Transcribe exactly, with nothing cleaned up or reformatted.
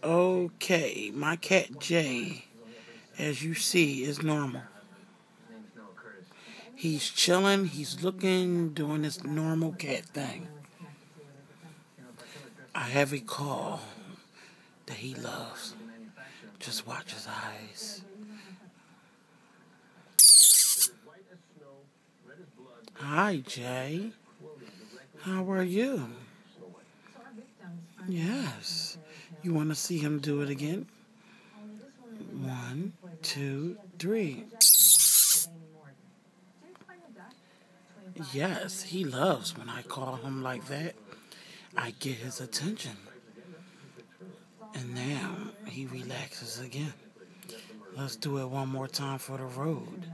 Okay, my cat Jay, as you see, is normal. He's chilling, he's looking, doing his normal cat thing. I have a call that he loves. Just watch his eyes. Hi, Jay. How are you? Yes. You want to see him do it again? One, two, three. Yes, he loves when I call him like that. I get his attention. And now he relaxes again. Let's do it one more time for the road.